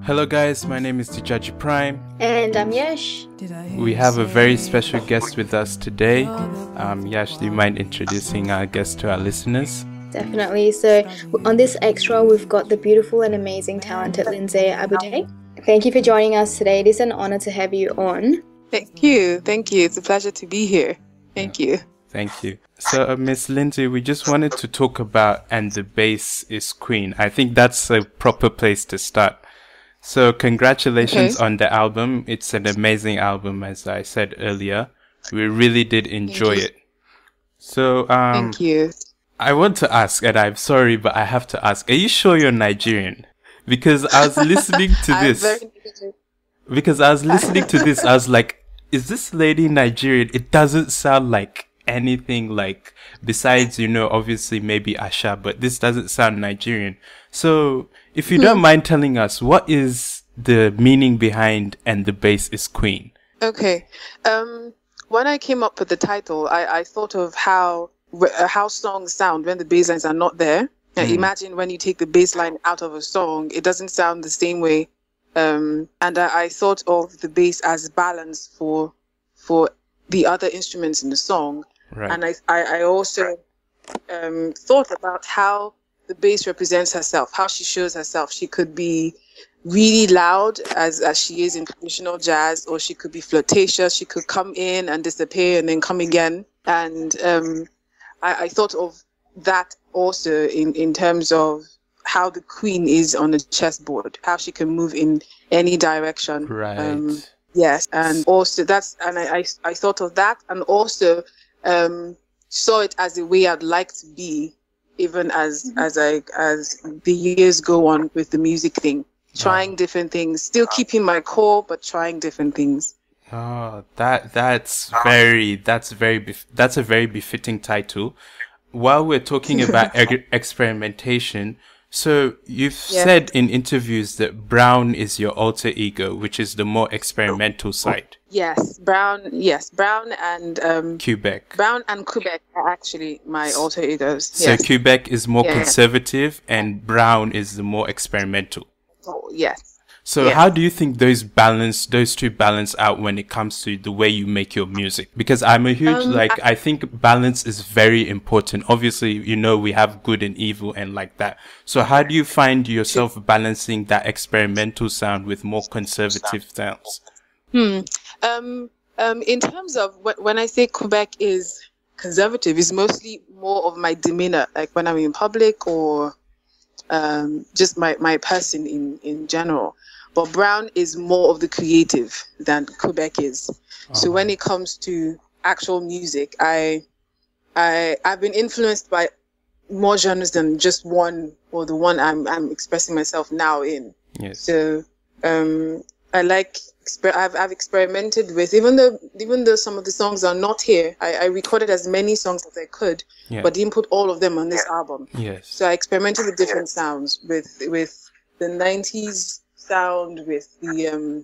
Hello guys, my name is Tijaji Prime. And I'm Yash. We have a very special guest with us today. Yash, do you mind introducing our guest to our listeners? Definitely. So on this extra, we've got the beautiful and amazing, talented Lindsay Abute. Thank you for joining us today. It is an honor to have you on. Thank you. It's a pleasure to be here. Thank you. Thank you. So, Miss Lindsay, we just wanted to talk about And the Bass is Queen. I think that's a proper place to start. So, congratulations on the album. It's an amazing album, as I said earlier. We really did enjoy it. So, thank you. I want to ask, and I'm sorry, but I have to ask, are you sure you're Nigerian? Because I was listening to this. I was like, is this lady Nigerian? It doesn't sound like anything like, besides, obviously maybe Asha, but this doesn't sound Nigerian. So, if you don't mind telling us, what is the meaning behind And the Bass is Queen? Okay. When I came up with the title, I thought of how songs sound when the bass lines are not there. Imagine when you take the bass line out of a song, it doesn't sound the same way. And I thought of the bass as balance for the other instruments in the song. Right. And I also thought about how the bass represents herself, how she shows herself. She could be really loud as she is in traditional jazz, or she could be flirtatious. She could come in and disappear and then come again. And I thought of that also in terms of how the queen is on a chessboard, how she can move in any direction. Right. Yes, and also I thought of that, and also saw it as a way I'd like to be, even as the years go on with the music thing, trying different things, still keeping my core, but trying different things. Oh, that's a very befitting title. While we're talking about experimentation, so you've said in interviews that Brown is your alter ego, which is the more experimental side. Yes, Brown and Quebec. Brown and Quebec are actually my alter egos. So Yes. Quebec is more conservative and Brown is the more experimental. Oh, yes. So how do you think those two balance out when it comes to the way you make your music? Because I'm a huge, I think balance is very important. Obviously, we have good and evil and like that. So how do you find yourself balancing that experimental sound with more conservative sounds? In terms of when I say Quebec is conservative, it's mostly more of my demeanor, like when I'm in public or just my person in general. But Brown is more of the creative than Quebec is. So when it comes to actual music, I've been influenced by more genres than just one, or the one I'm expressing myself now in. Yes. So I've experimented with, even though some of the songs are not here, I recorded as many songs as I could, but didn't put all of them on this album. Yes. So I experimented with different sounds, with the 90s sound, with the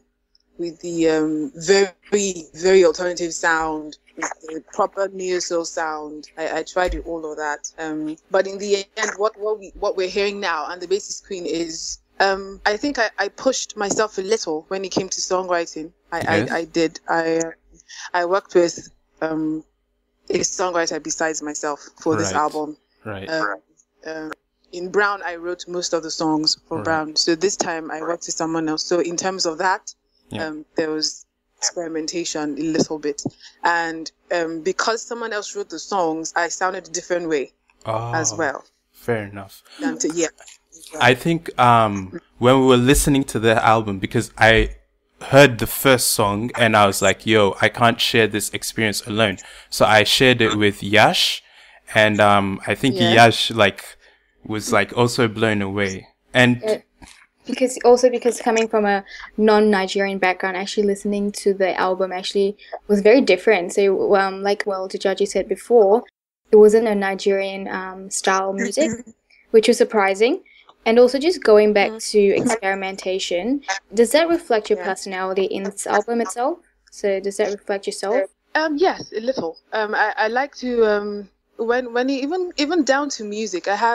very, very alternative sound, with the proper neo-soul sound. I tried all of that. But in the end, what we're hearing now, And the Bass is Queen, is I think I pushed myself a little when it came to songwriting. I did. I worked with a songwriter besides myself for this album. Right. In Brown, I wrote most of the songs for Brown. So this time I worked with someone else. So in terms of that, there was experimentation a little bit. And because someone else wrote the songs, I sounded a different way as well. Fair enough. I think when we were listening to the album, because I heard the first song and I was like, yo, I can't share this experience alone. So I shared it with Yash, and I think Yash was also blown away. And because coming from a non-Nigerian background, actually listening to the album actually was very different. So Tijaji said before, it wasn't a Nigerian style music, which was surprising. And also just going back to experimentation, does that reflect your personality in this album itself? So does that reflect yourself? Yes, a little. I like to when even down to music, I have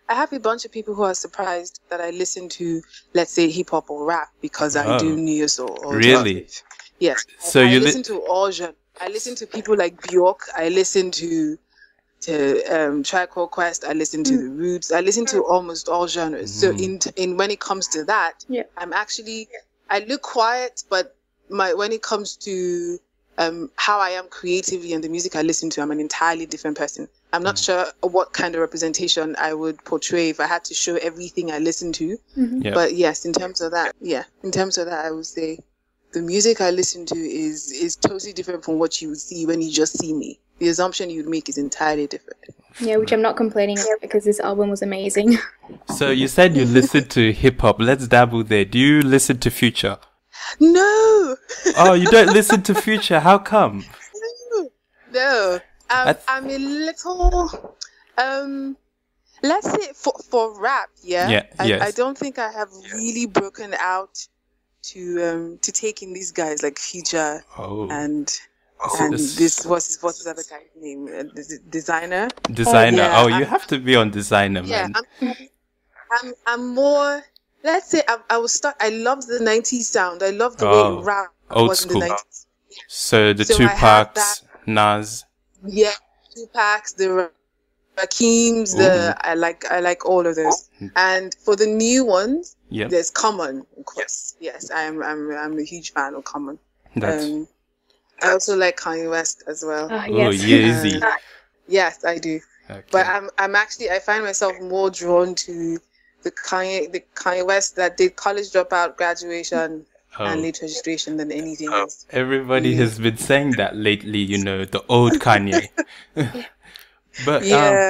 I have a bunch of people who are surprised that I listen to, let's say, hip hop or rap because I do neo soul. Or really? Yes. So I listen to all genres. I listen to people like Bjork. I listen to Tribe Called Quest. I listen to The Roots. I listen to almost all genres. So in when it comes to that, I'm actually, I look quiet, but when it comes to how I am creatively and the music I listen to, I'm an entirely different person. I'm not sure what kind of representation I would portray if I had to show everything I listen to. But yes, in terms of that, I would say the music I listen to is totally different from what you would see when you just see me. The assumption you'd make is entirely different. Yeah, which I'm not complaining about because this album was amazing. So you said you listen to hip hop. Let's dabble there. Do you listen to Future? No. Oh, you don't listen to Future? How come? No. I'm a little, let's say for rap, I don't think I have really broken out to take in these guys like Future and this what's his other guy's name? Designer. You have to be on Designer, man. I'm more. Let's say I was stuck. I love the 90s sound. I love the way rap was in the 90s. So the Tupacs, Nas. Yeah, Tupacs, the Rakims, I like all of those. And for the new ones, there's Common, of course. Yes, I'm a huge fan of Common. I also like Kanye West as well. Yeezy. Yes, I do. Okay. But I find myself more drawn to the Kanye West that did College Dropout, Graduation, and Late Registration than anything else. Everybody has been saying that lately, the old Kanye. But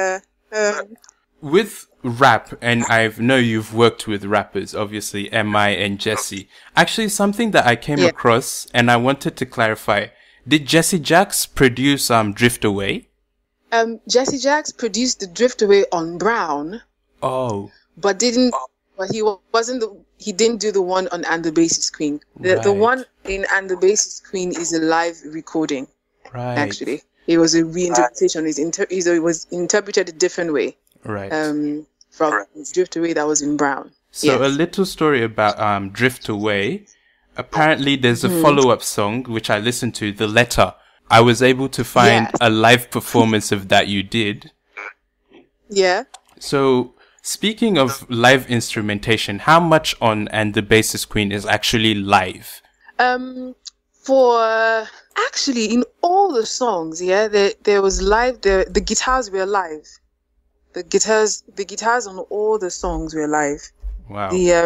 with rap, and I know you've worked with rappers, obviously MI and Jesse. Actually, something that I came across and I wanted to clarify: did Jesse Jacks produce Drift Away? Jesse Jacks produced the Drift Away on Brown. Oh. But he didn't do the one on And the Basis Queen. The one in And the Basis Queen is a live recording. Right. Actually, it was a reinterpretation. It was interpreted a different way. Right. From Drift Away that was in Brown. So a little story about Drift Away. Apparently, there's a follow-up song which I listened to, The Letter. I was able to find a live performance of that you did. Yeah. So, speaking of live instrumentation, how much on And the Basis Queen is actually live? Actually, in all the songs, there was live. The guitars were live. The guitars on all the songs were live. Wow.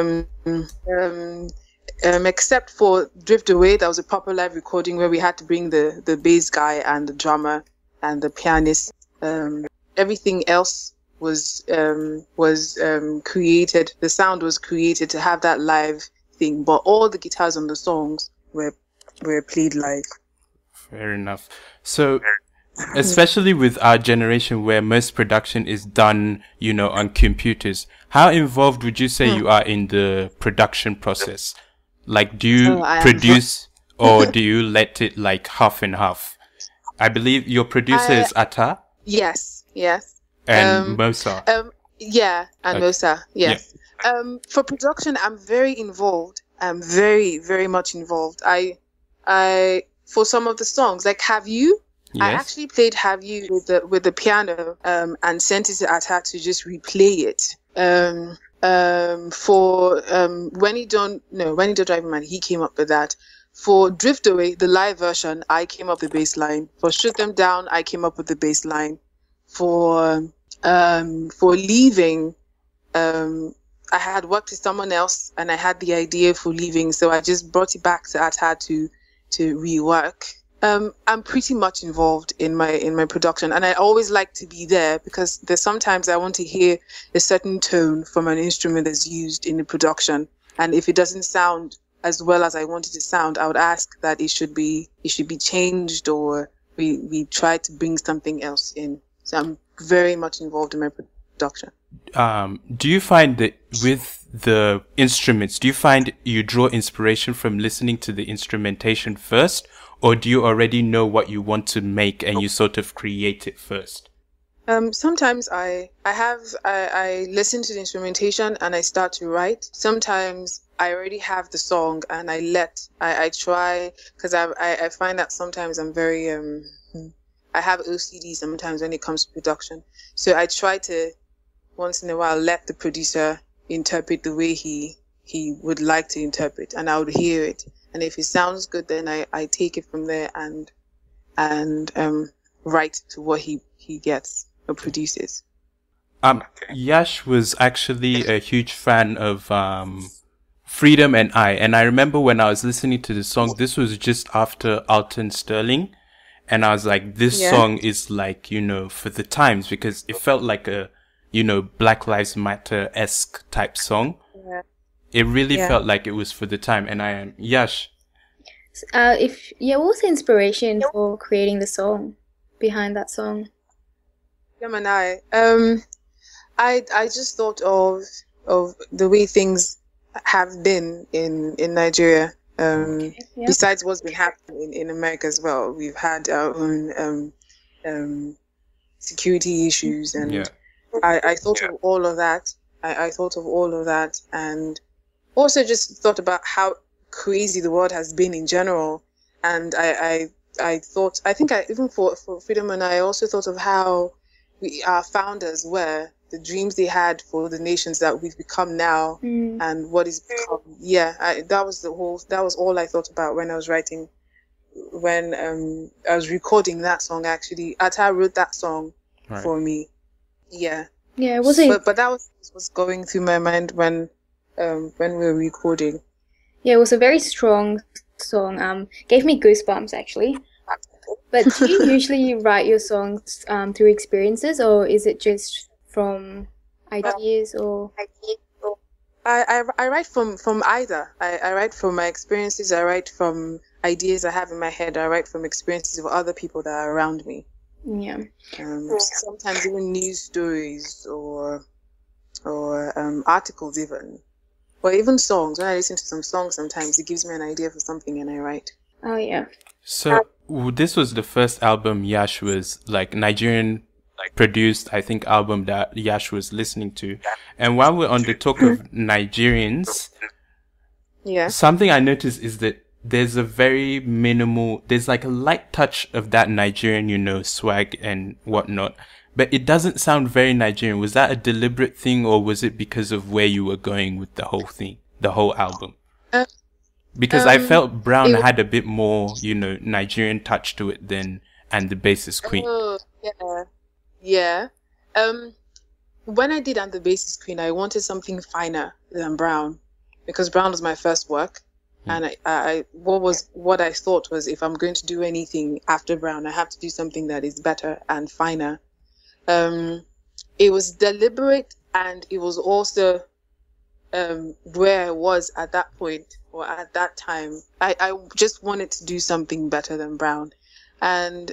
Except for Drift Away, that was a proper live recording where we had to bring the bass guy and the drummer and the pianist. Everything else was created. The sound was created to have that live thing, but all the guitars on the songs were played live. Fair enough. So, especially with our generation where most production is done, on computers, how involved would you say you are in the production process? Like, do you produce or do you let it like half and half? I believe your producer is Atta. Yes. And Mosa. Mosa. Yes. Yeah. For production, I'm very involved. I'm very, very much involved. I for some of the songs, like Have You, I actually played Have You with the piano and sent it to Atta to just replay it. For When You Don't Drive Me Mad, he came up with that. For Drift Away, the live version, I came up with the bass line. For Shoot Them Down, I came up with the bass line. For Leaving, I had worked with someone else and I had the idea for Leaving, so I just brought it back to Atta to rework. I'm pretty much involved in my production, and I always like to be there because there's sometimes I want to hear a certain tone from an instrument that's used in the production, and if it doesn't sound as well as I want it to sound, I would ask that it should be changed, or we try to bring something else in. So I'm very much involved in my production. Do you find that with the instruments, do you find you draw inspiration from listening to the instrumentation first, or do you already know what you want to make and you sort of create it first? Sometimes I listen to the instrumentation and I start to write. Sometimes I already have the song and I try, because I find that sometimes I'm very I have OCD sometimes when it comes to production. So I try to once in a while let the producer interpret the way he would like to interpret, and I would hear it. And if it sounds good, then I take it from there and write to what he gets or produces. Yash was actually a huge fan of Freedom and I remember when I was listening to the song, this was just after Alton Sterling, and I was like, this song is like, you know, for the times, because it felt like a, you know, Black Lives Matter-esque type song. Yeah. It really felt like it was for the time. And Yash. What was the inspiration for creating the song, behind that song? I just thought of the way things have been in Nigeria. Besides what's been happening in America as well, we've had our own security issues, and I thought of all of that. I thought of all of that, and also just thought about how crazy the world has been in general. And I think even for Freedom and I also thought of how our founders were, the dreams they had for the nations that we've become now, and what is become. That was all I thought about when I was writing, when I was recording that song. Actually, Atta wrote that song for me. It wasn't. But that was going through my mind when we were recording. Yeah, it was a very strong song. Gave me goosebumps actually. But do you usually write your songs through experiences, or is it just from ideas? Or I write from either. I write from my experiences. I write from ideas I have in my head. I write from experiences of other people that are around me. Yeah. Sometimes even news stories or articles even. Or even songs. When I listen to some songs, sometimes it gives me an idea for something and I write. Oh, yeah. So this was the first album Yash was like Nigerian produced, I think, album that Yash was listening to. And while we're on the talk of Nigerians, something I noticed is that there's a very minimal, there's like a light touch of that Nigerian, you know, swag and whatnot. But it doesn't sound very Nigerian. Was that a deliberate thing, or was it because of where you were going with the whole thing, the whole album? Because I felt Brown had a bit more, you know, Nigerian touch to it than And the Bassist Queen. Oh, yeah. When I did And the Bassist Queen, I wanted something finer than Brown, because Brown was my first work. And what I thought was, if I'm going to do anything after Brown, I have to do something that is better and finer. It was deliberate, and it was also where I was at that point, or at that time. I just wanted to do something better than Brown. And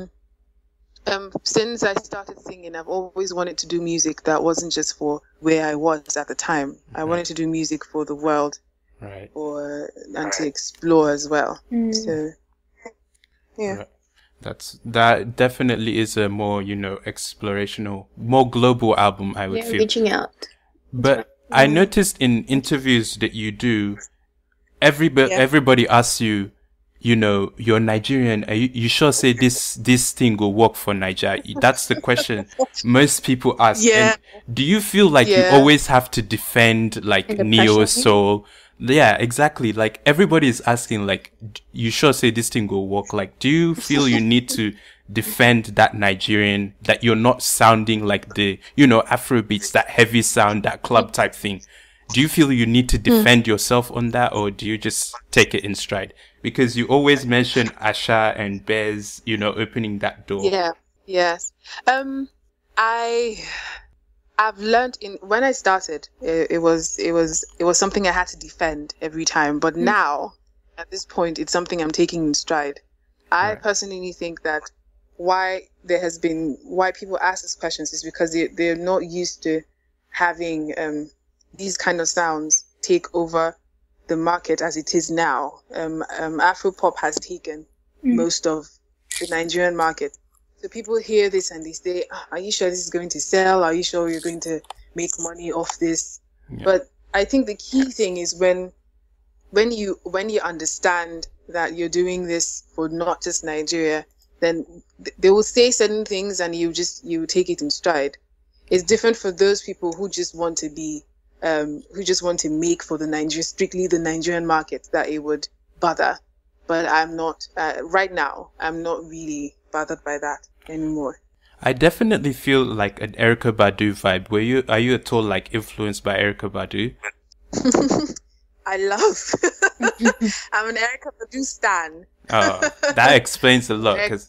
since I started singing, I've always wanted to do music that wasn't just for where I was at the time. I wanted to do music for the world, and to explore as well. So, yeah. Right. That definitely is a more, you know, explorational, more global album, I would feel. Reaching out. But I noticed in interviews that you do, everybody asks you, you know, you're Nigerian. Are you sure say this thing will work for Nigeria? That's the question most people ask. Yeah. And do you feel like you always have to defend like neo-soul? Yeah, exactly. Like everybody is asking, like, you sure say this thing will work? Like, do you feel you need to defend that Nigerian, that you're not sounding like the, you know, Afrobeats, that heavy sound, that club type thing? Do you feel you need to defend yourself on that, or do you just take it in stride? Because you always mention Asha and Bez, you know, opening that door. Yeah. Yes. I've learned when I started, it was something I had to defend every time. But now, at this point, it's something I'm taking in stride. I personally think that why people ask these questions is because they're not used to having these kind of sounds take over the market as it is now. Afropop has taken most of the Nigerian market. So people hear this and they say, are you sure this is going to sell? Are you sure you're going to make money off this? Yeah. But I think the key thing is when you understand that you're doing this for not just Nigeria, then they will say certain things and you take it in stride. It's different for those people who just want to be, who just want to make for strictly the Nigerian market, that it would bother. But I'm not, right now, I'm not really bothered by that anymore. I definitely feel like an Erykah Badu vibe. Are you at all like influenced by Erykah Badu? I love. I'm an Erykah Badu stan. Oh, that explains a lot. Cause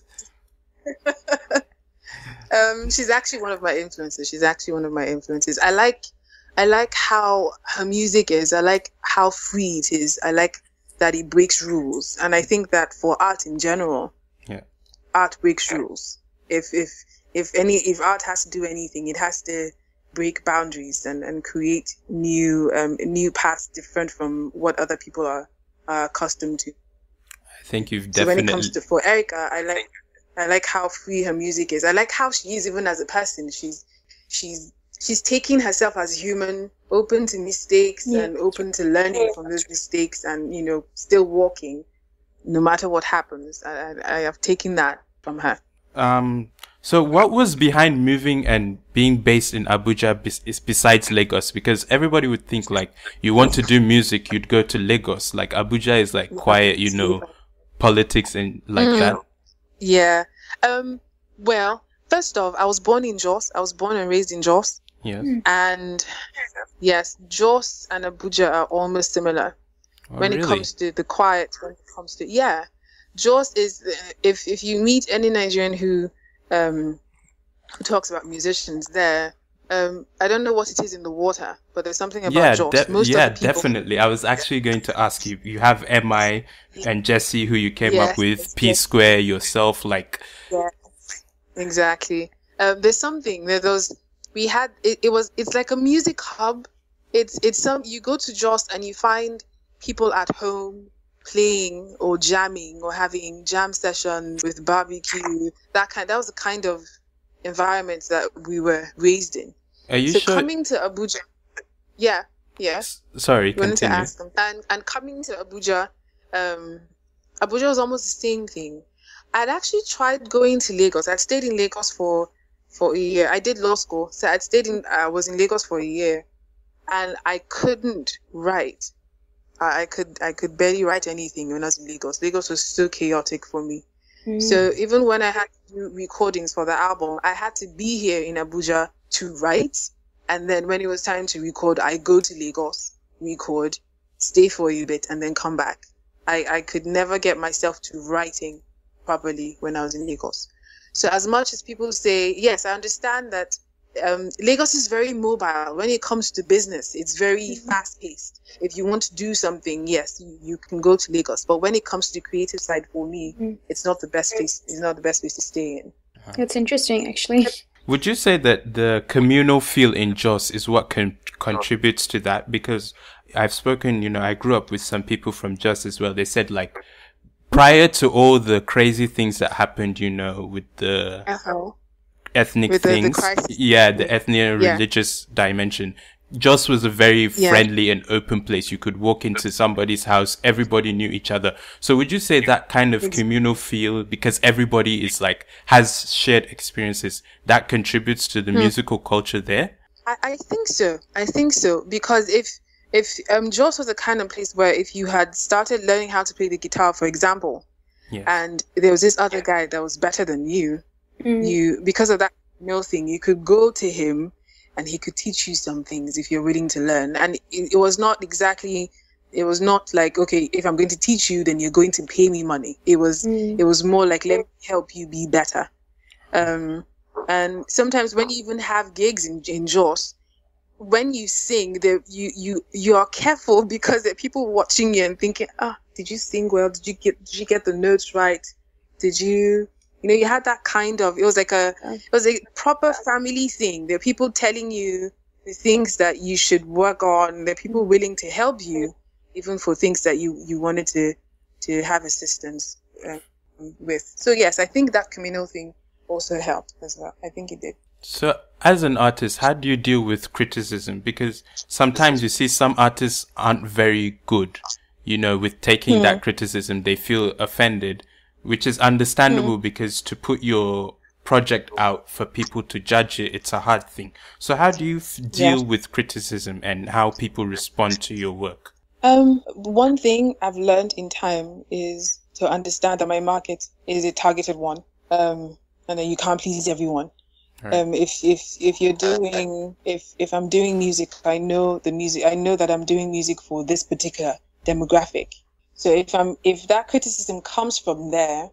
she's actually one of my influences. I like how her music is. I like how free it is. I like that it breaks rules. And I think that for art in general, art breaks rules. If art has to do anything, it has to break boundaries and create new paths different from what other people are accustomed to. I think you've definitely. So when it comes to for Erykah, I like how free her music is. I like how she is even as a person. She's taking herself as human, open to mistakes and open to learning from those mistakes, and still walking no matter what happens. I have taken that from her. So what was behind moving and being based in Abuja besides Lagos? Because everybody would think like you want to do music, you'd go to Lagos. Like Abuja is like quiet, politics and like that. Yeah. Well, first off, I was born in Jos. I was born and raised in Jos. Yeah. And yes, Jos and Abuja are almost similar when it comes to the quiet. When it comes to Jos is if you meet any Nigerian who talks about musicians there, I don't know what it is in the water, but there's something about Jos. Definitely. I was actually going to ask you. You have MI and Jesse, who you came up with, P Square, yourself, like. Yeah, exactly. There's something that it's like a music hub. You go to Jos and you find people at home playing or jamming or having jam sessions with barbecue. That was the kind of environment that we were raised in. Are you sure? Coming to Abuja, Sorry, continue. To ask them. And coming to Abuja, Abuja was almost the same thing. I'd actually tried going to Lagos. I'd stayed in Lagos for a year. I did law school, so I was in Lagos for a year, and I couldn't write. I could barely write anything when I was in Lagos. Lagos was so chaotic for me. So even when I had to do recordings for the album, I had to be here in Abuja to write. And then when it was time to record, I go to Lagos, record, stay for a bit, and then come back. I could never get myself to writing properly when I was in Lagos. So as much as people say, yes, I understand that Lagos is very mobile. When it comes to business, it's very fast-paced. If you want to do something, yes, you can go to Lagos. But when it comes to the creative side, for me, it's not the best place. It's not the best place to stay in. That's interesting, actually. Would you say that the communal feel in Jos is what contributes to that? Because I've spoken, I grew up with some people from Jos as well. They said like, prior to all the crazy things that happened, with the ethnic things, the ethnic and religious dimension, Jos was a very friendly and open place. You could walk into somebody's house, everybody knew each other. So would you say that kind of communal feel, because everybody is has shared experiences, that contributes to the musical culture there? I think so. Because if Jos was the kind of place where if you had started learning how to play the guitar, for example, and there was this other guy that was better than you, because of that thing, you could go to him and he could teach you some things if you're willing to learn. And it was not like, okay, if I'm going to teach you, then you're going to pay me money. It was more like, let me help you be better. And sometimes when you even have gigs in Jos, when you sing, you are careful because there are people watching you and thinking, did you sing well? Did you get the notes right? Did you? You had that kind of, it was a proper family thing. There are people telling you the things that you should work on. There are people willing to help you, even for things that you wanted to have assistance with. So yes, I think that communal thing also helped as well. I think it did. So, as an artist, how do you deal with criticism? Because sometimes you see some artists aren't very good, with taking that criticism. They feel offended, which is understandable because to put your project out for people to judge it, it's a hard thing. So how do you deal with criticism and how people respond to your work? One thing I've learned in time is to understand that my market is a targeted one, and that you can't please everyone. Right. If I'm doing music, I know that I'm doing music for this particular demographic. So if that criticism comes from there,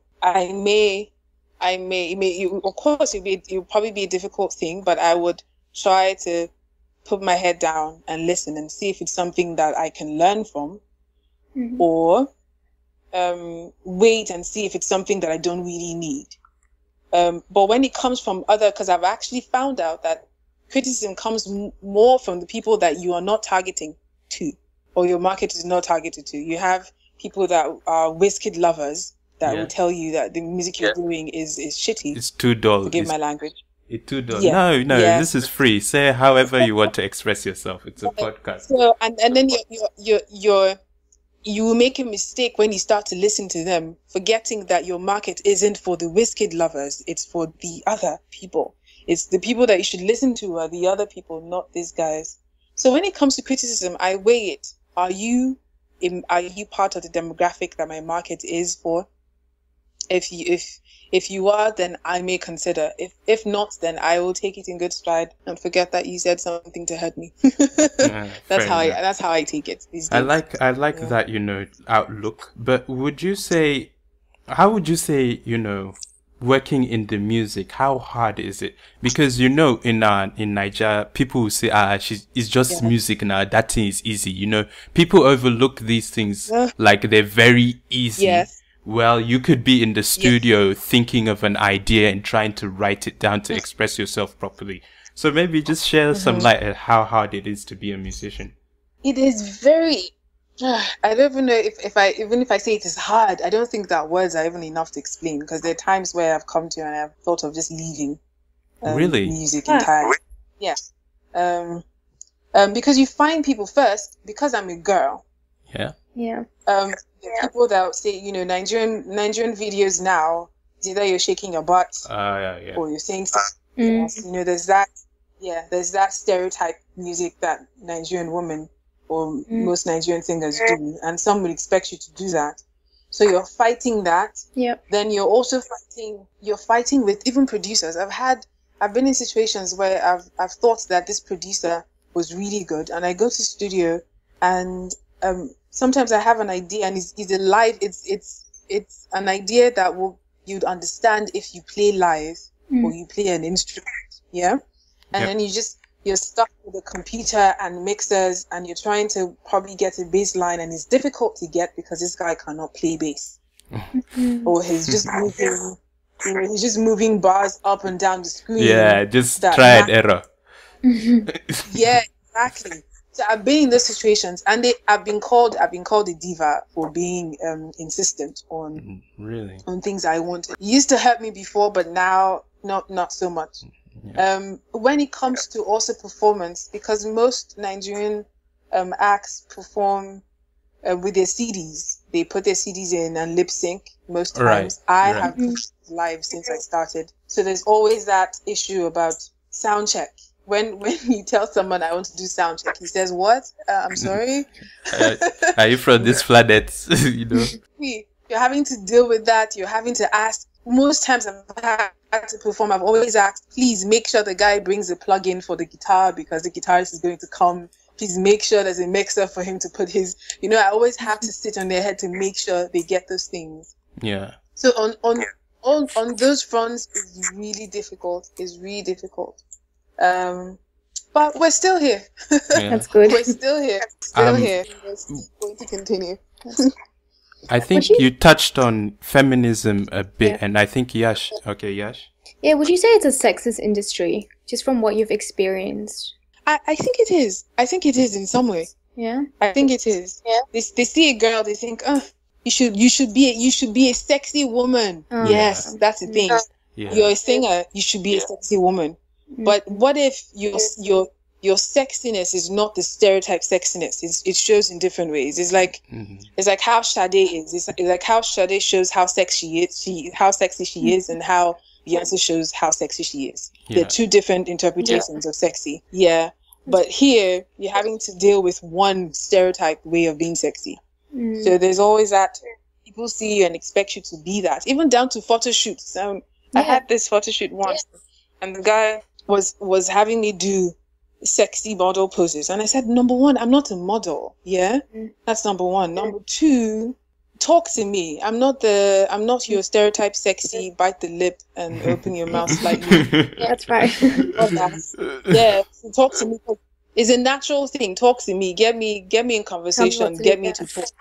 of course it'll probably be a difficult thing, but I would try to put my head down and listen and see if it's something that I can learn from, or wait and see if it's something that I don't really need. But when it comes from because I've actually found out that criticism comes more from the people that you are not targeting to, or your market is not targeted to. You have people that are Wizkid lovers that will tell you that the music you're doing is shitty. It's too dull. Forgive my language. It's too dull. Yeah. No, this is free. Say however you want to express yourself. It's a podcast. So and then you will make a mistake when you start to listen to them, forgetting that your market isn't for the Wizkid lovers. It's for the other people. It's the people that you should listen to are the other people, not these guys. So when it comes to criticism, I weigh it. Are you part of the demographic that my market is for? If you are, then I may consider. If not, then I will take it in good stride and forget that you said something to hurt me. That's how I take it. I like that, outlook. But how would you say, working in the music, how hard is it? Because in Nigeria, people will say, it's just music now, that thing is easy. People overlook these things like they're very easy. Yes. Well, you could be in the studio thinking of an idea and trying to write it down to express yourself properly. So maybe just share some light at how hard it is to be a musician. It is very. I don't even know if I say it is hard, I don't think that words are even enough to explain, because there are times where I've come to and I've thought of just leaving music entirely. Yes. Because you find people first, because I'm a girl. Yeah. Yeah. People that say, Nigerian videos now, it's either you're shaking your butt or you're saying something. Yes. There's that stereotype music that Nigerian women or most Nigerian singers do, and some would expect you to do that. So you're fighting that. Yep. Then you're also fighting with even producers. I've been in situations where I've thought that this producer was really good, and I go to studio and sometimes I have an idea, and it's live. It's an idea that you'd understand if you play live or you play an instrument, and then you're stuck with a computer and mixers, and you're trying to probably get a bass line, and it's difficult to get because this guy cannot play bass, or he's just moving, he's just moving bars up and down the screen. Yeah, just try and error. Yeah, exactly. So I've been in those situations, and I've been called a diva for being insistent on things I wanted. It used to hurt me before, but now not so much. Yeah. When it comes to also performance, because most Nigerian acts perform with their CDs, they put their CDs in and lip sync most times. I have pushed live since I started, so there's always that issue about sound check. When you tell someone I want to do sound check, he says, "What? I'm sorry. Are you from this planet?" You're having to deal with that. You're having to ask. Most times I've had to perform, I've always asked, please make sure the guy brings a plug-in for the guitar, because the guitarist is going to come. Please make sure there's a mixer for him to put his. I always have to sit on their head to make sure they get those things. Yeah. So on those fronts, it's really difficult. But we're still here. Yeah. That's good. We're still here. We're still going to continue. I think you touched on feminism a bit, and I think Yash. Okay, Yash. Yeah, would you say it's a sexist industry, just from what you've experienced? I think it is. I think it is in some way. Yeah. I think it is. Yeah. They see a girl, they think, you should be a sexy woman. Oh. Yes, that's the thing. You're a singer, you should be a sexy woman. But what if your sexiness is not the stereotype sexiness? It shows in different ways. It's like how Sade is. It's like how Sade shows how sexy she is, and how Beyonce shows how sexy she is. They're two different interpretations of sexy. Yeah. But here you're having to deal with one stereotype way of being sexy. So there's always that people see you and expect you to be that. Even down to photo shoots. I had this photo shoot once, and the guy was having me do sexy model poses, and I said, number one, I'm not a model. That's number one. Number two, talk to me. I'm not your stereotype sexy, bite the lip and open your mouth slightly. That's right. So talk to me. It's a natural thing. Talk to me. Get me in conversation. Get me to talk.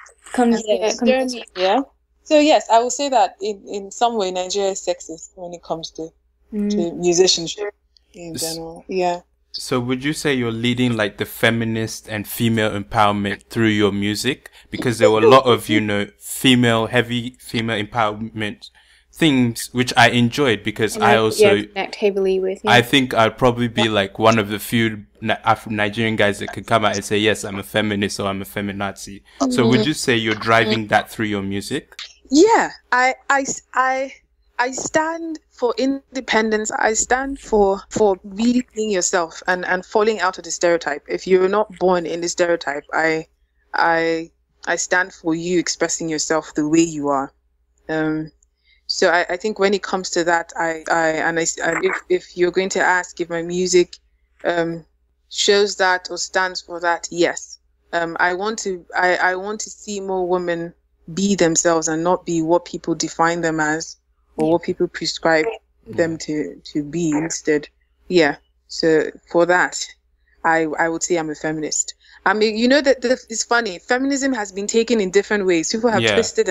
So yes, I would say that in some way Nigeria is sexist when it comes to musicianship in general. So would you say you're leading like the feminist and female empowerment through your music? Because there were a lot of, heavy female empowerment things, which I enjoyed, because I also connect heavily with. I think I'd probably be like one of the few Nigerian guys that could come out and say, yes, I'm a feminist or I'm a feminazi. So would you say you're driving that through your music? Yeah, I stand for independence. I stand for really being yourself and falling out of the stereotype. If you're not born in the stereotype, I stand for you expressing yourself the way you are. So I think when it comes to that, if you're going to ask if my music shows that or stands for that, yes. I want to see more women be themselves and not be what people define them as or what people prescribe them to be instead. So for that, I would say I'm a feminist. I mean, that it's funny. Feminism has been taken in different ways. People have twisted.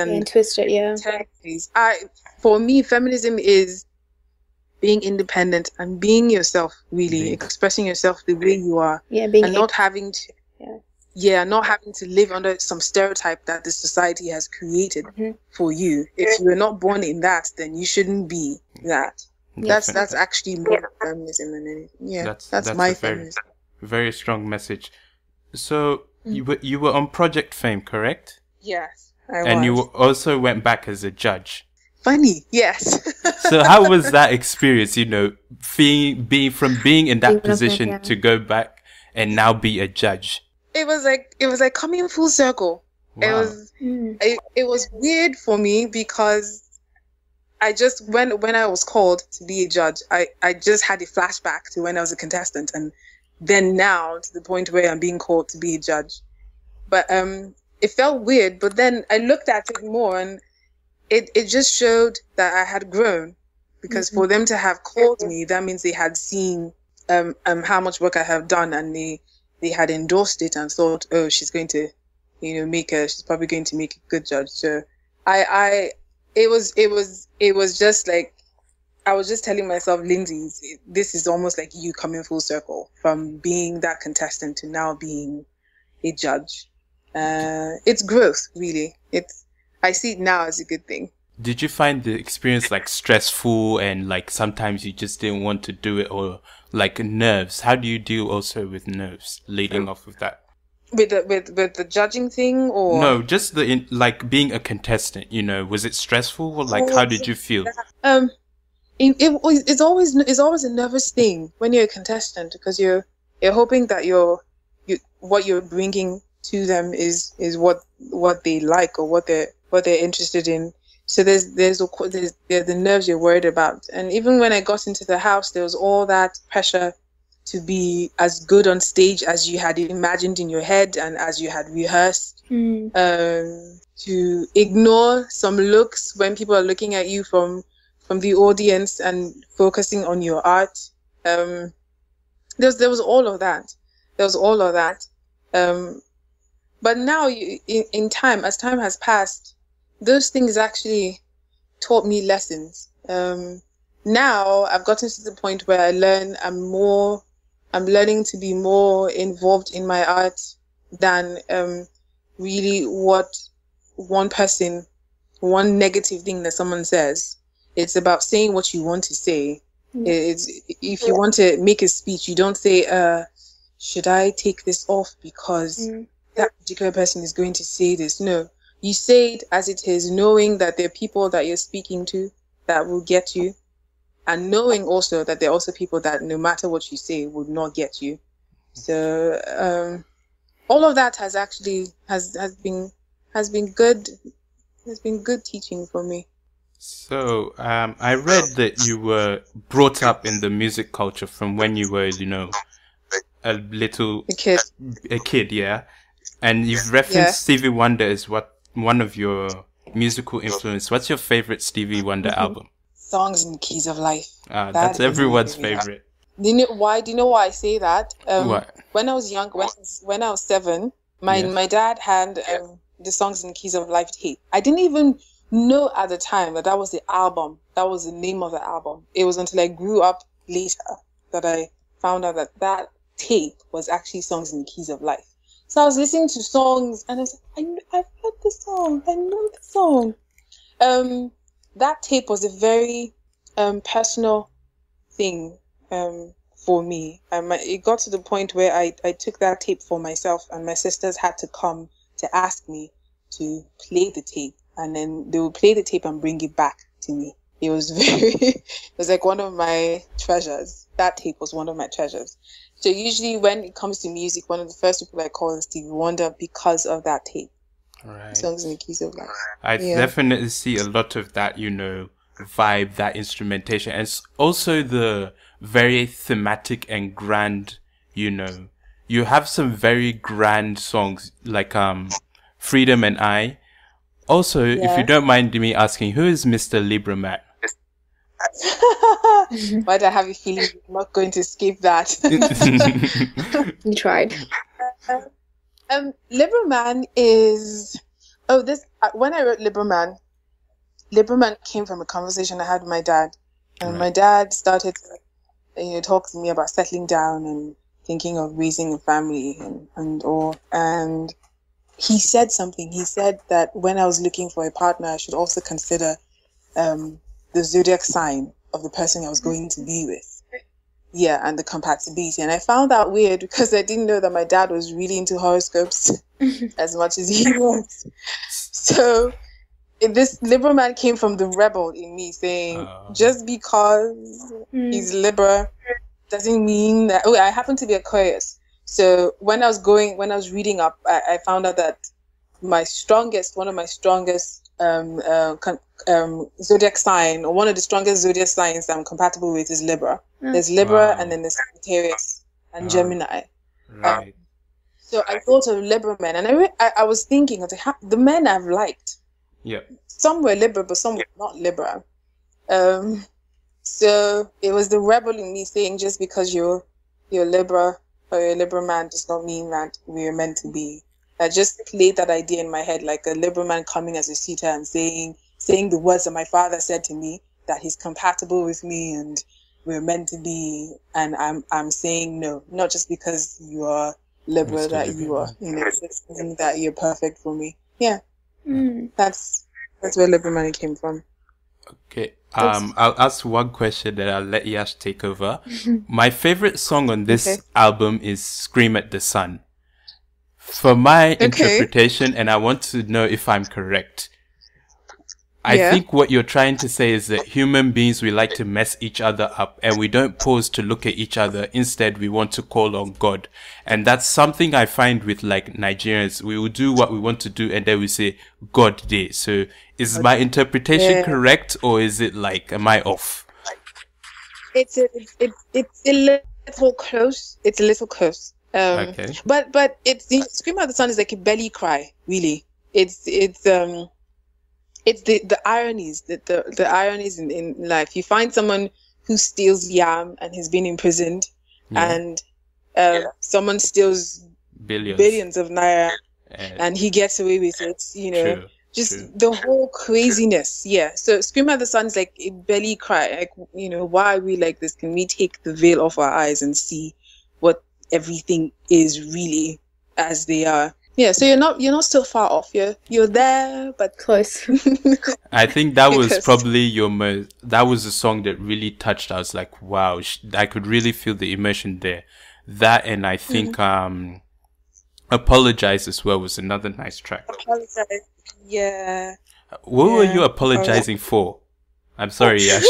For me, feminism is being independent and being yourself, really expressing yourself the way you are, and not having to live under some stereotype that the society has created for you. If you're not born in that, then you shouldn't be that. That's actually more feminism than anything. That's my feminism. Very strong message. So you were on Project Fame, correct? Yes, I was. And you also went back as a judge. Funny, yes. So how was that experience? Being in that position to go back and now be a judge. It was like coming full circle. Wow. It was weird for me because I just when I was called to be a judge, I just had a flashback to when I was a contestant, and then now to the point where I'm being called to be a judge. But it felt weird, but then I looked at it more, and it just showed that I had grown, because for them to have called me, that means they had seen how much work I have done, and they had endorsed it and thought, oh, she's going to, she's probably going to make a good judge. So it was just like, I was just telling myself, Lindsay, this is almost like you coming full circle from being that contestant to now being a judge. It's growth, really. I see it now as a good thing. Did you find the experience like stressful, and like sometimes you just didn't want to do it, or like nerves? How do you deal also with nerves leading off of that? With the judging thing, or no, just like being a contestant, was it stressful, or like how did you feel? It's always a nervous thing when you're a contestant, because you're hoping that what you're bringing to them is what they like or what they're interested in. So there's the nerves you're worried about. And even when I got into the house, there was all that pressure to be as good on stage as you had imagined in your head and as you had rehearsed. To ignore some looks when people are looking at you from the audience and focusing on your art. There was all of that. But now, in time, as time has passed, those things actually taught me lessons. Now I've gotten to the point where I'm learning to be more involved in my art than really what one negative thing that someone says. It's about saying what you want to say. It's if you want to make a speech, you don't say, should I take this off because that particular person is going to say this? No, you say it as it is, knowing that there are people that you're speaking to that will get you, and knowing also that there are also people that no matter what you say would not get you. So all of that has actually has been good teaching for me. So I read that you were brought up in the music culture from when you were, a kid, yeah. And you've referenced Stevie Wonder as one of your musical influence. What's your favorite Stevie Wonder album? Songs in the Keys of Life. That's everyone's favorite. Do you know why I say that? What? When I was young, when I was 7, my dad had the Songs in the Keys of Life tape. I didn't even know at the time that was the album. That was the name of the album. It was until I grew up later that I found out that tape was actually Songs in the Keys of Life. So I was listening to songs and I was like, I've heard the song. I know the song. That tape was a very personal thing for me. It got to the point where I took that tape for myself, and my sisters had to come to ask me to play the tape, and then they would play the tape and bring it back to me. It was it was like one of my treasures. That tape was one of my treasures. So usually when it comes to music, one of the first people I call is Stevie Wonder because of that tape. Right. Songs in the Keys of Life. I definitely see a lot of that, vibe, that instrumentation, and also the very thematic and grand, you have some very grand songs like Freedom and I. Also, if you don't mind me asking, who is Mr. Libraman? Why do I have a feeling you're not going to escape that? You tried. Libraman is when I wrote Libraman came from a conversation I had with my dad, and my dad started to talk to me about settling down and thinking of raising a family and he said something. He said that when I was looking for a partner, I should also consider the zodiac sign of the person I was going to be with. Yeah, and the compatibility. And I found that weird because I didn't know that my dad was really into horoscopes as much as he was. So this Libraman came from the rebel in me saying, just because he's Libra doesn't mean that... I happen to be Aquarius. So when I was reading up, I found out that one of my strongest zodiac sign, or one of the strongest zodiac signs that I'm compatible with is Libra. There's Libra, and then there's Sagittarius and Gemini. Right. So I thought of Libramen, and I was thinking, the men I've liked. Yeah. Some were Libra, but some were not Libra. So it was the rebel in me saying, just because you're Libra or you're a Libra man does not mean that we're meant to be. I just played that idea in my head, like a Libra man coming as a suitor and saying the words that my father said to me, that he's compatible with me and we're meant to be. And I'm saying no, not just because you are Libra that you are, that you're perfect for me. Yeah. That's where Libra man came from. Okay. I'll ask one question, then I'll let Yash take over. My favorite song on this album is Scream at the Sun. For my interpretation, and I want to know if I'm correct, I think what you're trying to say is that human beings, we like to mess each other up and we don't pause to look at each other. Instead, we want to call on God. And that's something I find with like Nigerians. We will do what we want to do and then we say, God did. So is my interpretation correct, or is it like, am I off? It's a little close. It's a little close. But it's the Scream at the Sun is like a belly cry, really. It's the ironies, the ironies in life. You find someone who steals yam and has been imprisoned, and someone steals billions of naira and he gets away with it. True. The whole craziness. Yeah. So Scream at the Sun is like a belly cry. Like, why are we like this? Can we take the veil off our eyes and see what everything is really as they are? Yeah, so you're not still far off. You're there, but close. I think that was Because- probably that was a song that really touched us. Like, wow, I could really feel the emotion there. That, and I think Apologize as well was another nice track. Apologize. Yeah. What were Yeah. you apologizing for? I'm sorry, Yash.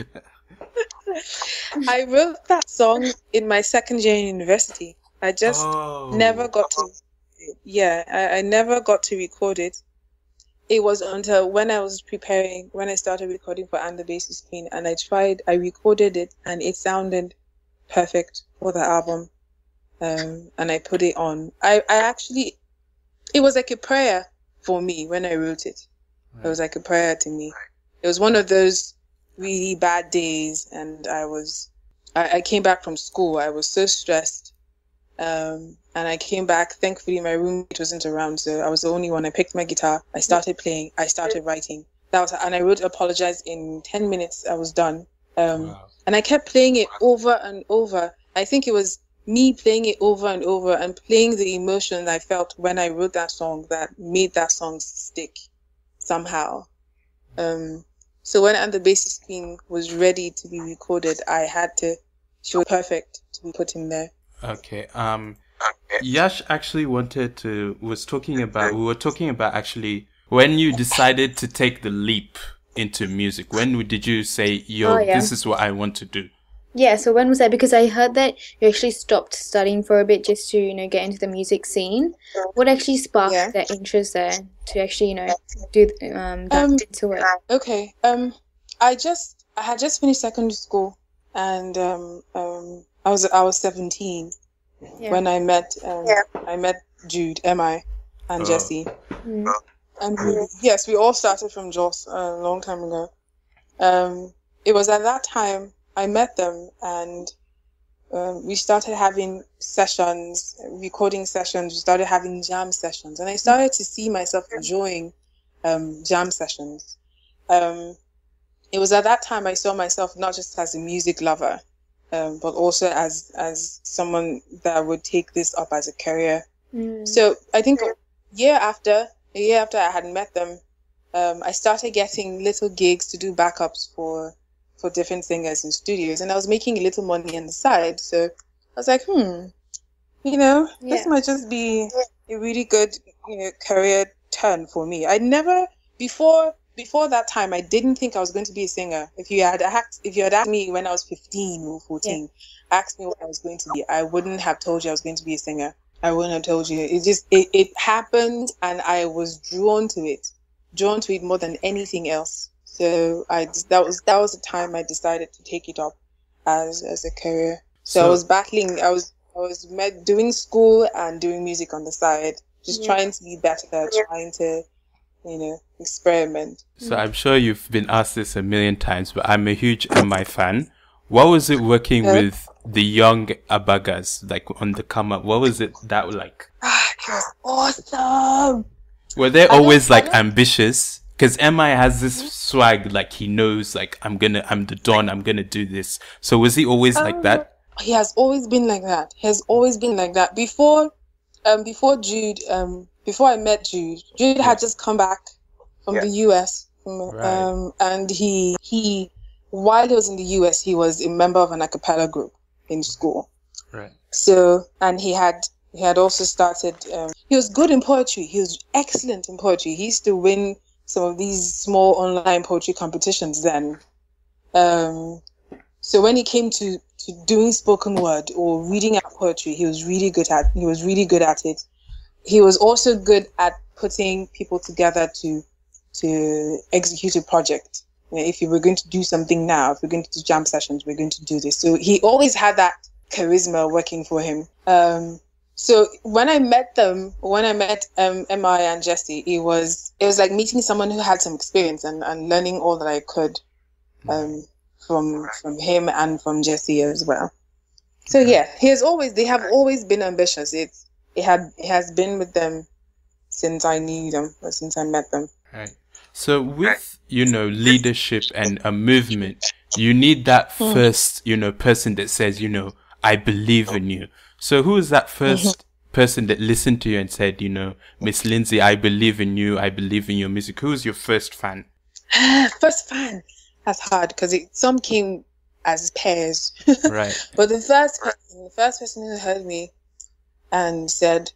I wrote that song in my second year in university. I just never got to. Yeah, I never got to record it. It was until when I started recording for And the Bass Is Queen, and I recorded it, and it sounded perfect for the album. And I put it on. I actually, it was like a prayer for me when I wrote it. It was like a prayer to me. It was one of those really bad days, and I came back from school. I was so stressed. And I came back. Thankfully, my roommate wasn't around, so I was the only one. I picked my guitar. I started playing. I started writing. And I wrote Apologize in 10 minutes. I was done. Wow. And I kept playing it over and over. I think it was me playing it over and over and playing the emotion I felt when I wrote that song that made that song stick somehow. So when And the Bass Is Queen was ready to be recorded, I had to show it perfect to be put in there. Okay. Yash actually we were talking about actually when you decided to take the leap into music. When did you say, this is what I want to do? Yeah, so when was that? Because I heard that you actually stopped studying for a bit just to, get into the music scene. What actually sparked that interest there to actually, do dive into it? Okay. I had just finished secondary school, and I was 17 when I met Jude, MI, and Jesse. Mm. And yes, we all started from Jos a long time ago. It was at that time I met them, and we started having sessions, recording sessions. We started having jam sessions, and I started to see myself enjoying jam sessions. It was at that time I saw myself not just as a music lover, but also as someone that would take this up as a career. So I think a year after I had met them, I started getting little gigs to do backups for different singers in studios, and I was making a little money on the side. So I was like, this might just be a really good career turn for me. I never before that time, I didn't think I was going to be a singer. If you had asked me when I was 15 or 14, asked me what I was going to be, I wouldn't have told you I was going to be a singer. I wouldn't have told you. It happened, and I was drawn to it more than anything else. So that was the time I decided to take it up as a career. So I was battling. I was doing school and doing music on the side, just trying to be better, trying to experiment. So I'm sure you've been asked this a million times, but I'm a huge MI fan. What was it working with the young Abagas, like on the come up? What was it that like? It was awesome. Were they always like ambitious? Because MI has this swag, like he knows, like I'm the Don, I'm gonna do this. So was he always like that? He has always been like that. Before Jude, before I met Jude, Jude had just come back from the US, and he while he was in the US, he was a member of an a cappella group in school. Right. So, and he had also started. He was good in poetry. He was excellent in poetry. He used to win some of these small online poetry competitions then. So when he came to doing spoken word or reading out poetry, he was really good at it. He was also good at putting people together to execute a project. If you were going to do something now, if we're going to do jam sessions, we're going to do this. So he always had that charisma working for him. So when I met MI and Jesse, it was like meeting someone who had some experience and learning all that I could from him and from Jesse as well. So they have always been ambitious. It has been with them since I knew them, or since I met them. Right. So with leadership and a movement, you need that first person that says I believe in you. So who is that first person that listened to you and said, you know, Miss Lindsay, I believe in you. I believe in your music. Who's your first fan? First fan. That's hard because some came as pairs. Right. But the first person who heard me and said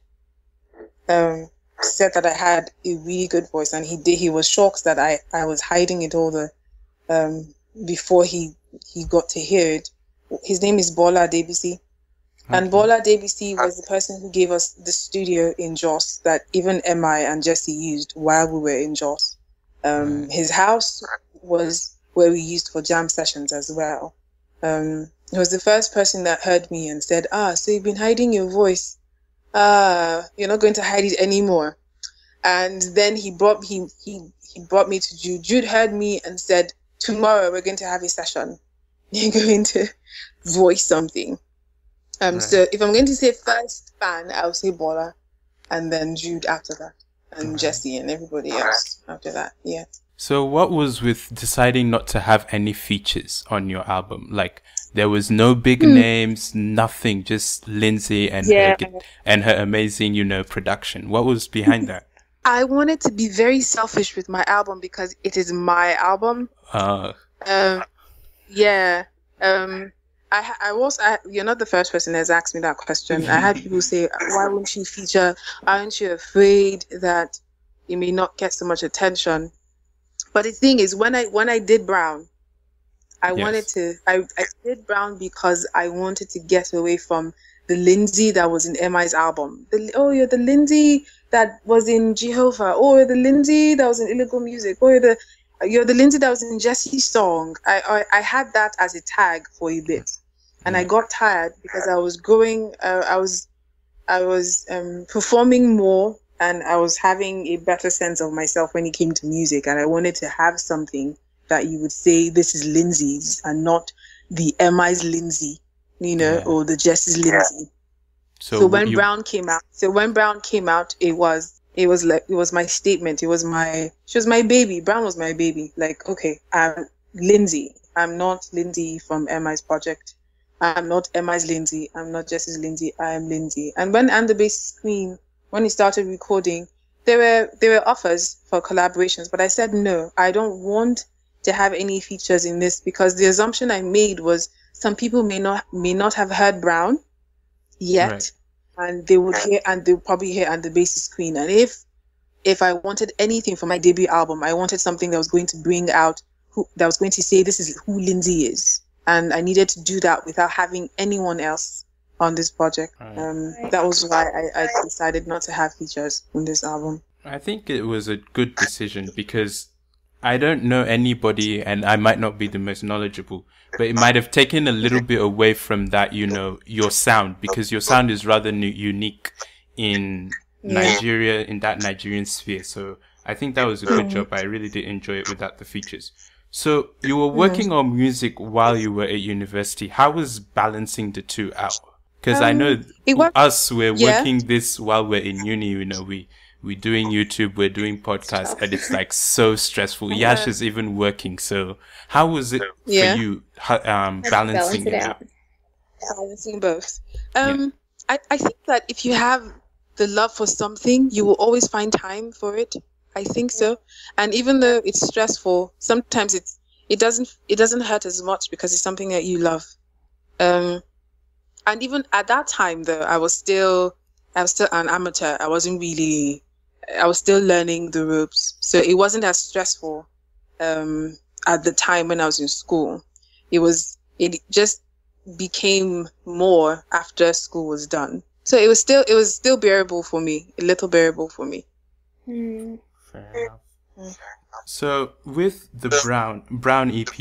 that I had a really good voice, and he was shocked that I was hiding it all before he got to hear it. His name is Bola Debisi. Okay. And Bola Debisi was the person who gave us the studio in Jos that even MI and Jesse used while we were in Jos. His house was where we used for jam sessions as well. He was the first person that heard me and said, so you've been hiding your voice. You're not going to hide it anymore. And then he brought me to Jude. Jude heard me and said, tomorrow we're going to have a session. You're going to voice something. Right. So if I'm going to say first fan, I'll say Bola, and then Jude after that, and Jesse and everybody else after that. Yeah. So what was with deciding not to have any features on your album? Like there was no big names, nothing, just Lindsay and her amazing, you know, production. What was behind that? I wanted to be very selfish with my album because it is my album. You're not the first person that's asked me that question. I had people say, why won't you feature? Aren't you afraid that you may not get so much attention? But the thing is, when I did Brown, I did Brown because I wanted to get away from the Lindsay that was in MI's album. You're the Lindsay that was in Jehovah. Oh, you're the Lindsay that was in Illegal Music. Oh, you're the Lindsay that was in Jesse's song. I had that as a tag for a bit, and I got tired because I was growing. I was performing more, and I was having a better sense of myself when it came to music, and I wanted to have something that you would say this is Lindsay's and not the MI's Lindsay, you know, or the Jesse's Lindsay. So when Brown came out, it was my statement. She was my baby. Brown was my baby. Like, okay, I'm Lindsay. I'm not Lindsay from MI's project. I'm not MI's Lindsay. I'm not Jesse's Lindsay. I am Lindsay. And when And the Bass Queen, when he started recording, there were offers for collaborations, but I said no. I don't want to have any features in this because the assumption I made was some people may not have heard Brown yet. Right. And they would hear, and they'll probably hear And the Bass Queen. And if I wanted anything for my debut album, I wanted something that was going to bring out that was going to say this is who Lindsay is. And I needed to do that without having anyone else on this project. That was why I decided not to have features on this album. I think it was a good decision because I don't know anybody, and I might not be the most knowledgeable, but it might have taken a little bit away from that, you know, your sound, because your sound is rather unique in Nigeria, in that Nigerian sphere. So I think that was a good job. I really did enjoy it without the features. So you were working on music while you were at university. How was balancing the two out? Because I know we're working this while we're in uni, you know, we're doing YouTube, we're doing podcasts, and it's like so stressful. Yash is even working. So how was it for you balancing it out? Balancing both. I think that if you have the love for something, you will always find time for it. I think so. And even though it's stressful, sometimes it doesn't hurt as much because it's something that you love. And even at that time though, I was still an amateur. I was still learning the ropes. So it wasn't as stressful at the time when I was in school. It just became more after school was done. So it was still bearable for me, a little bearable for me. Fair enough. So with the Brown EP,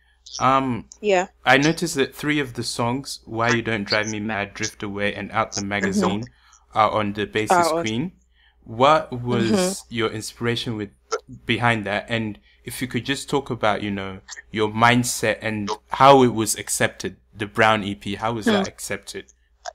I noticed that 3 of the songs, Why You Don't Drive Me Mad, Drift Away, and Out the Magazine, are on the Bass's Queen. What was your inspiration behind that? And if you could just talk about, you know, your mindset and how it was accepted, the Brown EP, how was that accepted?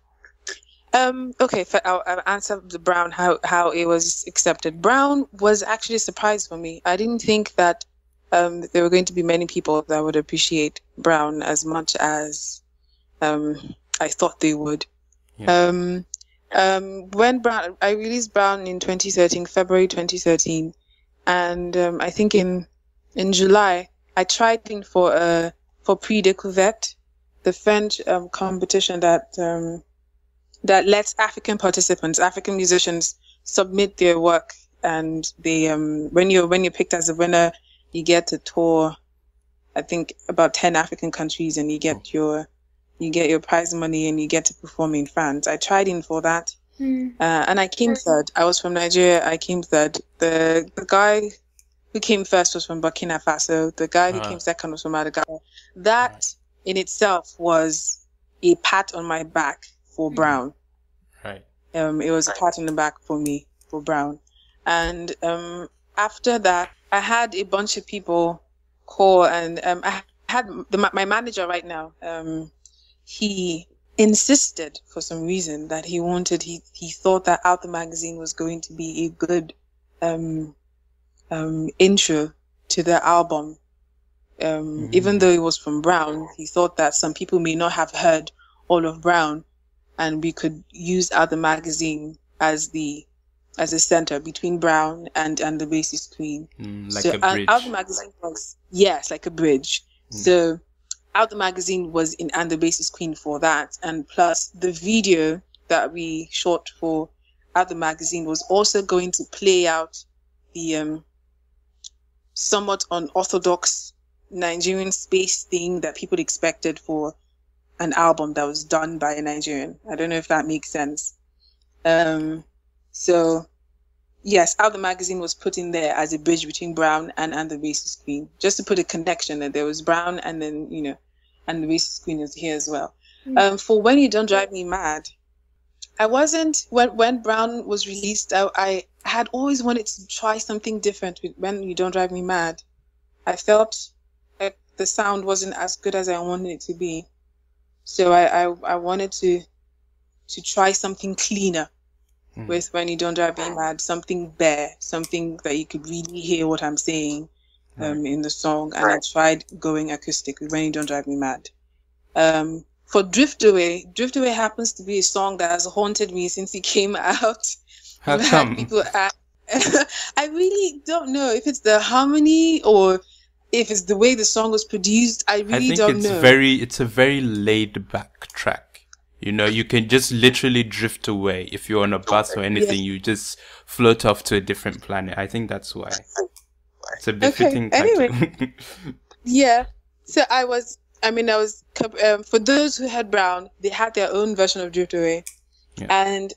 Okay, I'll answer the Brown, how it was accepted. Brown was actually a surprise for me. I didn't think that there were going to be many people that would appreciate Brown as much as I thought they would. Yeah. When Brown, I released Brown in 2013, February 2013, and I think in July I tried in for Prix Découverte, the French competition that lets African participants, African musicians, submit their work, and they when you're picked as a winner, you get to tour, I think, about 10 African countries, and you get your prize money, and you get to perform in France. I tried in for that, and I came third. I was from Nigeria. I came third. The guy who came first was from Burkina Faso. The guy who came second was from Madagascar. That in itself was a pat on my back for Brown. Right. It was a pat on the back for me, for Brown. And after that, I had a bunch of people call, and I had my manager right now. He insisted for some reason that he thought that Out the Magazine was going to be a good intro to the album. Even though it was from Brown, he thought that some people may not have heard all of Brown, and we could use Out the Magazine as a center between Brown and the Bassist Queen. Like so a bridge. Out the Magazine was, yes, like a bridge. So Out the Magazine was in And the Bassist Queen for that, and plus the video that we shot for Out the Magazine was also going to play out the somewhat unorthodox Nigerian space thing that people expected for an album that was done by a Nigerian. I don't know if that makes sense. So yes, Out the Magazine was put in there as a bridge between Brown and the Bassist Queen, just to put a connection that there was Brown, and then and the Bassist Queen is here as well. For When You Don't Drive Me Mad, I wasn't, when Brown was released, I had always wanted to try something different with When You Don't Drive Me Mad. I felt like the sound wasn't as good as I wanted it to be. So I wanted to try something cleaner with When You Don't Drive Me Mad, something bare, something that you could really hear what I'm saying in the song. And I tried going acoustic with When You Don't Drive Me Mad. For Drift Away happens to be a song that has haunted me since it came out. How come? People I really don't know if it's the harmony or if it's the way the song was produced. I really don't know. It's a very laid back track. You can just literally drift away. If you're on a bus or anything, you just float off to a different planet. I think that's why. It's a befitting title. Anyway. Yeah. So I was, for those who had Brown, they had their own version of Drift Away. Yeah. And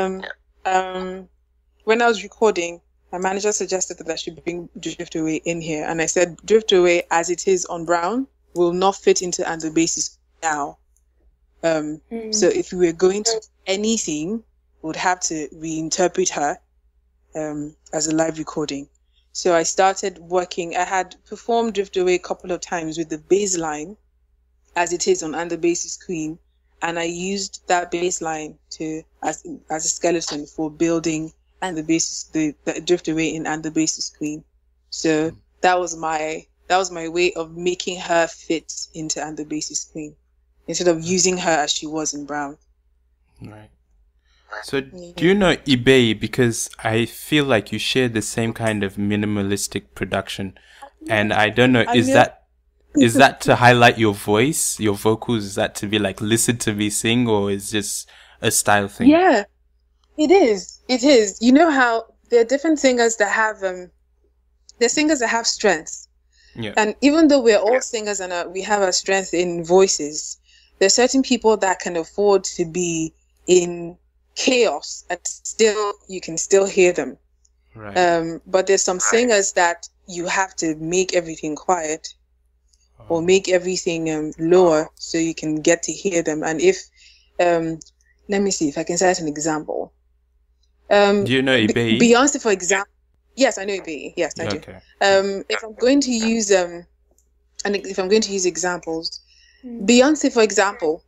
when I was recording, my manager suggested that I should bring Drift Away in here. And I said, Drift Away, as it is on Brown, will not fit into And the Bassist now. So if we were going to do anything, we would have to reinterpret her as a live recording. So I started working. I had performed Drift Away a couple of times with the bass line as it is on And the Bassist Queen, and I used that bass line as a skeleton for building and the Drift Away in And the Bassist Queen. So that was my way of making her fit into And the Bassist Queen, instead of using her as she was in Brown. Right. So do you know eBay? Because I feel like you share the same kind of minimalistic production, and I don't know, is that to highlight your voice, your vocals? Is that to be like, listen to me sing, or is just a style thing? Yeah, it is. It is. You know how there are different singers that have they're singers that have strengths. Yeah. And even though we're all singers and we have our strength in voices, there are certain people that can afford to be in chaos and still you can still hear them. Right. But there's some singers that you have to make everything quiet or make everything lower so you can get to hear them. And if let me see if I can cite an example. Do you know eBay? Beyonce, for example. Yes, I know eBay. Yes, I do. If I'm going to use examples, Beyonce, for example,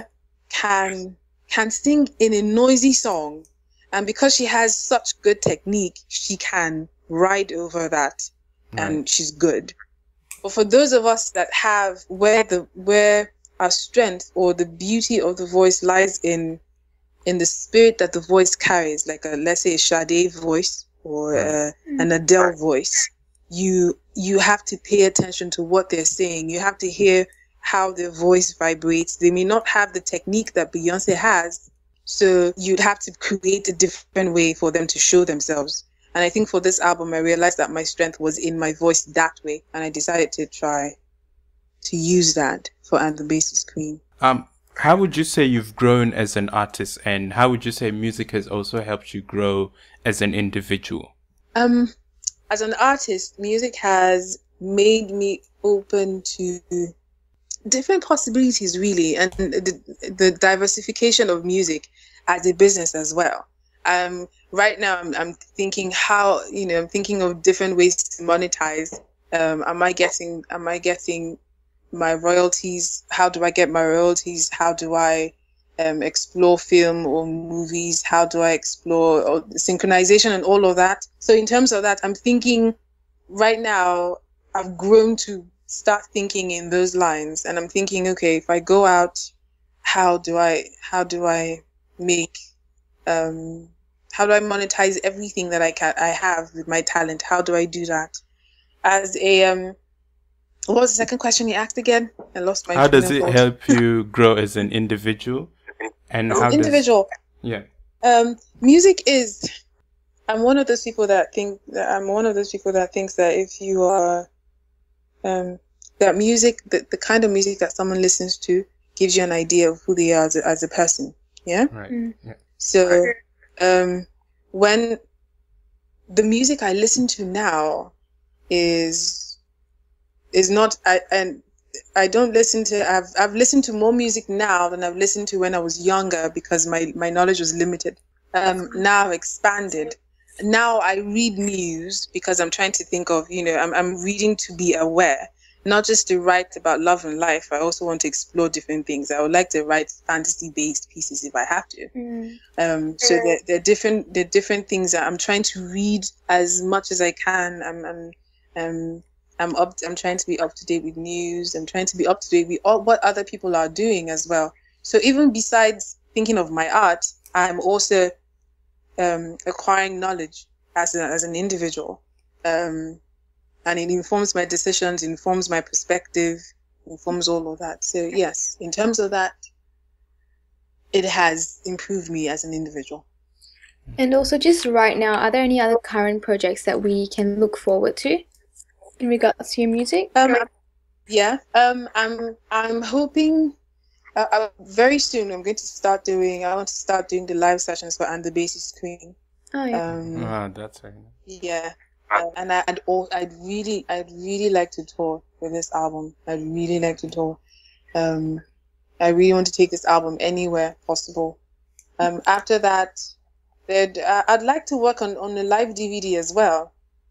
can sing in a noisy song, and because she has such good technique, she can ride over that, and she's good. But for those of us that have where our strength or the beauty of the voice lies in in the spirit that the voice carries, like let's say a Sade voice or an Adele voice, you have to pay attention to what they're saying. You have to hear how their voice vibrates. They may not have the technique that Beyonce has, so you'd have to create a different way for them to show themselves. And I think for this album, I realized that my strength was in my voice that way, and I decided to try to use that for And the Bass Is Queen. How would you say you've grown as an artist, and how would you say music has also helped you grow as an individual? As an artist, music has made me open to different possibilities, really, and the diversification of music as a business as well. Right now, I'm thinking I'm thinking of different ways to monetize. Am I getting my royalties? How do I get my royalties? How do I explore film or movies? How do I explore synchronization and all of that? So in terms of that, I'm thinking right now, I've grown to start thinking in those lines, and I'm thinking, okay, if I go out, how do I make how do I monetize everything that I have with my talent? How do I do that? As a what was the second question you asked again? I lost my. How does it help you grow as an individual? And how individual? Music is. I'm one of those people that thinks that if you are, that music, the kind of music that someone listens to gives you an idea of who they are as a person. Yeah. Right. Yeah. So, when the music I listen to now is not, I don't listen to, I've listened to more music now than I've listened to when I was younger, because my knowledge was limited. Now I've expanded. Now I read news because I'm trying to think of, I'm reading to be aware, not just to write about love and life. I also want to explore different things. I would like to write fantasy-based pieces if I have to. So there are different things that I'm trying to read as much as I can. I'm trying to be up to date with news. I'm trying to be up to date with what other people are doing as well. So even besides thinking of my art, I'm also acquiring knowledge as an individual. And it informs my decisions, informs my perspective, informs all of that. So yes, in terms of that, it has improved me as an individual. And also, just right now, are there any other current projects that we can look forward to in regards to your music? Yeah. I'm hoping very soon I want to start doing the live sessions for And the Bass Is Queen. Oh yeah. That's very nice. Yeah. And I'd really like to tour with this album. I'd really like to tour. I really want to take this album anywhere possible. After that, I'd like to work on a live DVD as well.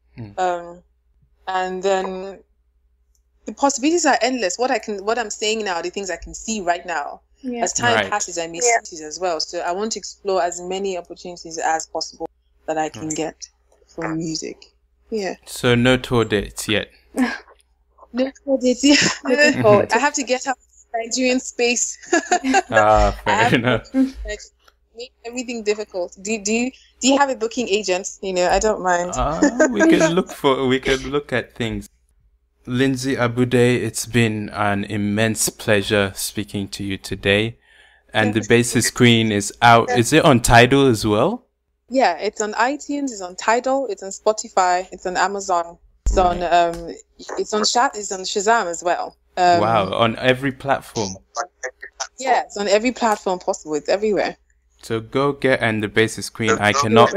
And then the possibilities are endless. What I'm saying now, the things I can see right now. Yeah. As time passes, I may see it as well. So I want to explore as many opportunities as possible that I can get from music. Yeah. So no tour dates yet. No tour dates yet. Looking forward. I have to get out of Nigerian space. Fair enough. Make everything difficult. Do you have a booking agent? I don't mind. We can look at things. Lindsay Abude, it's been an immense pleasure speaking to you today. And the Bass Is Queen is out. Is it on Tidal as well? Yeah, it's on iTunes, it's on Tidal, it's on Spotify, it's on Amazon, it's on Shazam as well. Wow, on every platform. Yeah, it's on every platform possible. It's everywhere. So go get And the Bass Is Queen. I cannot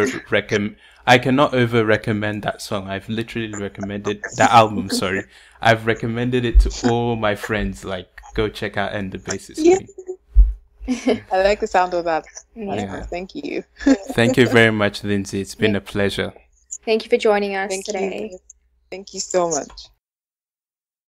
over recommend that song. I've literally recommended that album. Sorry, I've recommended it to all my friends. Like, go check out And the Bass Is Queen. I like the sound of that. Yeah. Thank you. Thank you very much, Lindsay. It's been a pleasure. Thank you for joining us today. Thank you so much.